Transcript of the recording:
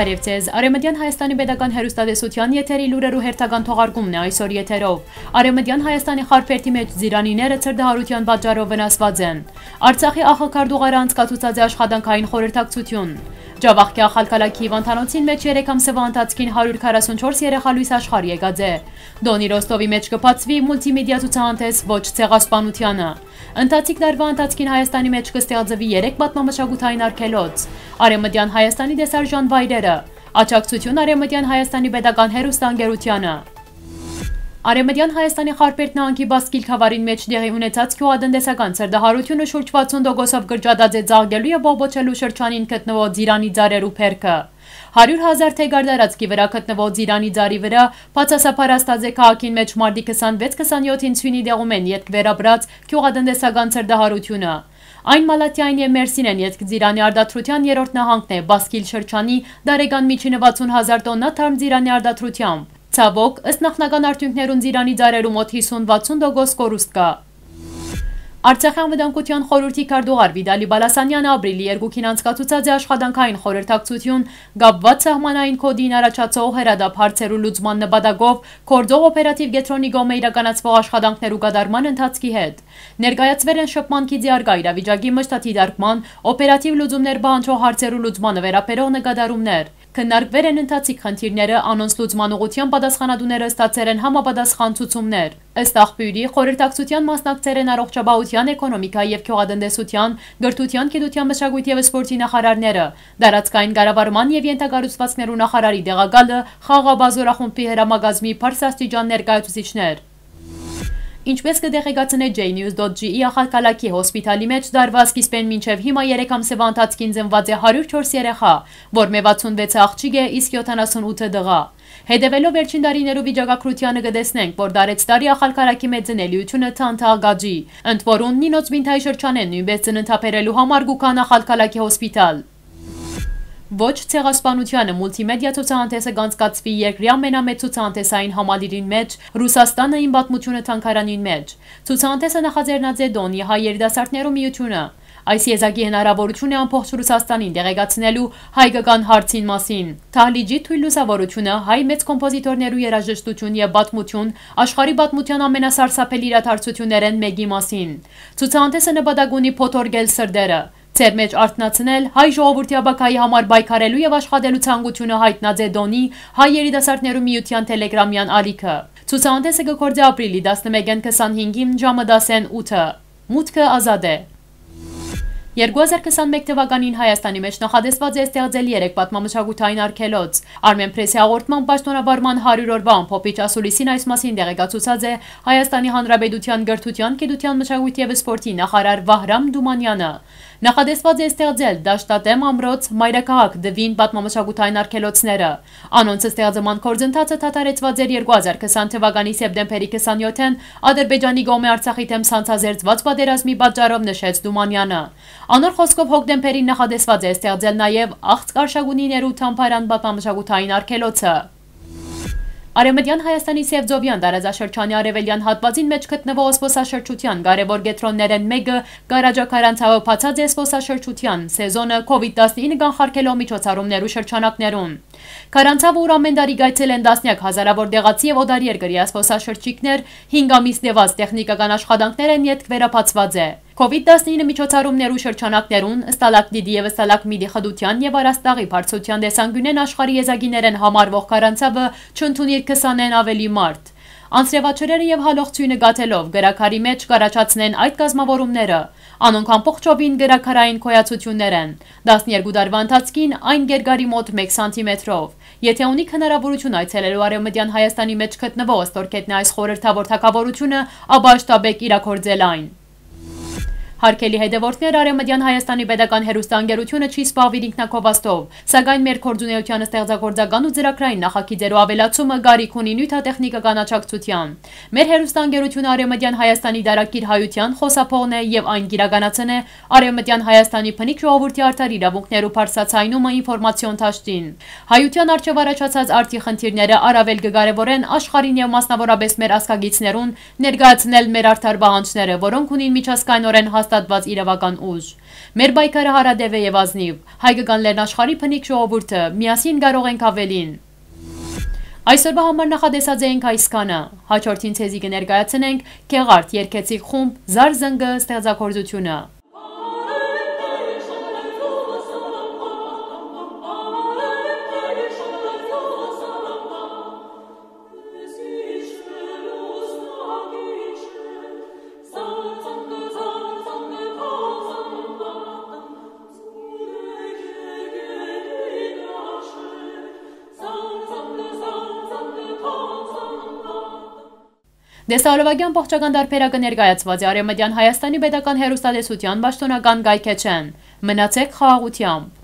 Բարև ձեզ, Արևմտյան Հայաստանի պետական հեռուստատեսության եթերի լուրերու հերթական թողարկումն է այսօր եթերով։ Արևմտյան Հայաստանի խարփերթի մեջ զիրանիները ցրդահարության պատճառով վնասված են։ Արցախի աղաքարդուղարը անցկացուցած է աշխատանքային խորհրդակցություն։ Ջավախքի ախալքալաքի Իվանթանոցին մեջ 3 ամսվա ընթացքին 144 երեխա լույս աշխարհ եկած է։ Դոնի Ռոստովի մեջ կբացվի մուլտիմեդիա ցուցահանդես ոչ ցեղասպանությանը։ Ընթացիկ դարվա ընթացքին Հայաստանի մեջ կստեղծվի 3 պատմամշակութային արգելոց։ Արևմտյան Հայաստանի դեսարժան վայրերը։ Աջակցություն Արևմտյան Հայաստանի պետական հեռուստաընկերությանը։ Արևմտյան Հայաստանի խարփերթ նահանգի Բասկիլ խավարին մեջ դեղի ունեցած գյուղատնտեսական ցրդահարությունը շուրջ 60%-ով կրճատած է ծաղկելու եւ բողբոջելու շրջանին գտնվող Ձիրանի ձարերու փերքը։ 100,000 թեգար տարածքի վրա գտնվող Ձիրանի ձարի վրա բացասաբար աստած է քաղաքին մեջ մարտի 26-27-ին Ցույնի դեղում են ետք վերաբրած գյուղատնտեսական ցրդահարությունը։ Այն Մալաթիային եւ Մերսին են ետք Ձիրանի արտադրության երրորդ նահանգն է Բասկիլ շրջանի դարեգան միջինը 60,000 տոննա թարմ Ձիրանի արտադրությամբ։ Ցավոք, ըստ նախնական արդյունքներուն Ձիրանի ձարերու մոտ 50-60% կորուստ կա։ Արցախի անվտանգության խորհրդի քարտուղար Վիտալի Բալասանյանը ապրիլի 2-ին անցկացուցած է աշխատանքային խորհրդակցություն գաբված սահմանային կոդին առաջացող հրադապ հարցերու լուծման նպատակով գործող օպերատիվ կենտրոնի կողմէ իրականացվող աշխատանքներու կատարման ընթացքի հետ։ Ներկայացվել են շփման գիծի առկա իրավիճակի մշտադիտարկման, օպերատիվ լուծումներ պահանջող հարցերու լուծմանը վերաբերող նկատառումներ։ Քննարկվել են ընթացիկ խնդիրները, անոնց լուծման ուղղությամբ պատասխանատուները ստացել են համապատասխան ցուցումներ։ Ըստ աղբյուրի, խորհրդակցության մասնակցել են առողջապահության, էկոնոմիկայի եւ գյուղատնտեսության, գրթության, գիտության, մշակույթի եւ սպորտի նախարարները, դարածքային կառավարման եւ ենթակառուցվածքներու նախարարի տեղակալը, խաղաղաբազորախումբի հրամագազմի բարձրաստիճան ներկայացուցիչներ։ Ինչպես կտեղեկացնե jnews.ge ախալքալաքի հոսպիտալի մեջ դարվա սկիզբեն մինչև հիմա 3 ամսվա ընթացքին ծնված է 104 երեխա, որմե 66 աղջիկ է, իսկ 78 դղա։ Հետևելով վերջին տարիներու վիճակագրությանը կտեսնենք, որ դարեց տարի ախալքալաքի մեծ ծնելիությունը թանթաղ գաջի, ընդ որում Նինոց Բինթայի շրջանեն նույնպես ծննդաբերելու համար գուքան ախալքալաքի հոսպիտալ։ Ոչ ցեղասպանությանը մուլտիմեդիա ցուցահանդեսը կանցկացվի երկրի ամենամեծ ցուցահանդեսային համալիրին մեջ Ռուսաստանը իմ պատմությունը թանգարանին մեջ։ Ցուցահանդեսը նախաձեռնած է Դոնի հայ երիտասարդներու միությունը։ Այս եզակի հնարավորություն է ամբողջ Ռուսաստանին տեղեկացնելու հայկական հարցին մասին։ Թահլիջի թույլ լուսավորությունը հայ մեծ կոմպոզիտորներու երաժշտություն եւ պատմություն աշխարհի պատմության ամենասարսափելի իրադարձություններն մեկի մասին։ Ցուցահանդեսը նպատակ ունի փոթորկել սրտերը։ Ձեր մեջ արթնացնել հայ ժողովրդի աբակայի համար պայքարելու եւ աշխատելու ցանկությունը հայտնած է Դոնի հայ երիտասարդներու միության տելեգրամյան ալիքը։ Ցուցահանդեսը կգործի ապրիլի 11-ին 25-ին ժամը 10:08։ Մուտքը ազատ է։ 2021 թվականին Հայաստանի մեջ նախադեсված է ստեղծել 3 պատմամշակութային արգելոց։ Armen Press-ի հաղորդման պաշտոնավարման 100 օրվա ամփոփիչ ասուլիսին այս մասին տեղեկացուցած է Հայաստանի Հանրապետության գրթության, գիտության, մշակույթի եւ սպորտի նախարար Վահրամ Դումանյանը։ Նախադեсված է ստեղծել Դաշտատեմ ամրոց, Մայրաքաղաք, Դվին պատմամշակութային արգելոցները։ Անոնց ստեղծման գործընթացը դադարեցված էր 2020 թվականի սեպտեմբերի 27-ին Ադրբեջանի կողմէ Արցախի դեմ ցանցազերծված պատերազմի պատճառով նշեց Դումանյանը։ Անոր խոսքով հոկտեմբերին նախադեсված է ստեղծել նաև աղցք արշագունիներու թամփարան պատմամշակութային արգելոցը։ Արևմտյան Հայաստանի Սևձովյան տարածաշրջանի արևելյան հատվածին մեջ գտնվող զբոսաշրջության կարևոր կենտրոններն մեկը Գարաջաքարանցավը բացած է զբոսաշրջության սեզոնը COVID-19 կանխարգելող միջոցառումներու շրջանակներուն։ Քարանցավը ուր ամեն տարի գայցել են տասնյակ հազարավոր դեղացի եւ օտարերկրյա զբոսաշրջիկներ, 5 ամիս տևած տեխնիկական աշխատանքներ են ետք վերապացված է։ COVID-19 միջոցառումներու շրջանակներուն ստալակտիտի եւ ստալակմիդի խդության եւ արաստաղի բարձրության տեսանկյունեն աշխարհի եզակիներեն համարվող քարանցավը չընդունիր 20-ն ավելի մարդ։ Անձրևաչրերը եւ հալողցույնը գաթելով գրաքարի մեջ կառաջացնեն այդ կազմավորումները։ Անոնք ամբողջովին գրաքարային քոյացություններ են։ 12 տարվա ընթացքին այն գերգարի մոտ 1 սանտիմետրով։ Եթե ունիք հնարավորություն այցելելու Արևմտյան Հայաստանի մեջ գտնվող ստորգետնի այս խորհրդավոր թագավորությունը, ապա շտապեք իրագործել այն։ Հարկելի հետևորդներ Արևմտյան Հայաստանի պետական հեռուստաընկերությունը չի սպառվիր ինքնակովածով, սակայն մեր գործունեության ստեղծագործական ու ծրագրային նախագիծերու ավելացումը գարիք ունի նյութատեխնիկական աջակցության։ Մեր հեռուստաընկերությունը Արևմտյան Հայաստանի դարակիր հայության խոսափողն է եւ այն գիրականացն է Արևմտյան Հայաստանի փնիկ ժողովրդի արդար իրավունքներու բարձրացայնումը ինֆորմացիոն դաշտին։ Հայության առջև առաջացած արդի խնդիրները առավել կկարևորեն աշխարհին եւ մասնավորապես մեր ազգագիցներուն ներկայացնել մեր արդար պահանջները, որոնք ունին միջազգայնորեն հաստատված իրավական ուժ։ Մեր պայքարը հարադև է եւ ազնիվ։ Հայկական Լեռնաշխարհի փնիկ ժողովուրդը, միասին կարող ենք ավելին։ Այսօրվա համար նախադեսած էինք այսքանը։ Հաջորդին ցեզի կներկայացնենք Գեղարդ երգեցիկ խումբ Զար զնգը ստեղծագործությունը։ Դեսահարովագյան պողջական դարբերակը ներկայացված է Արևմտյան Հայաստանի պետական հեռուստատեսության պաշտոնական կայքէջեն։ Մնացեք խաղաղությամբ։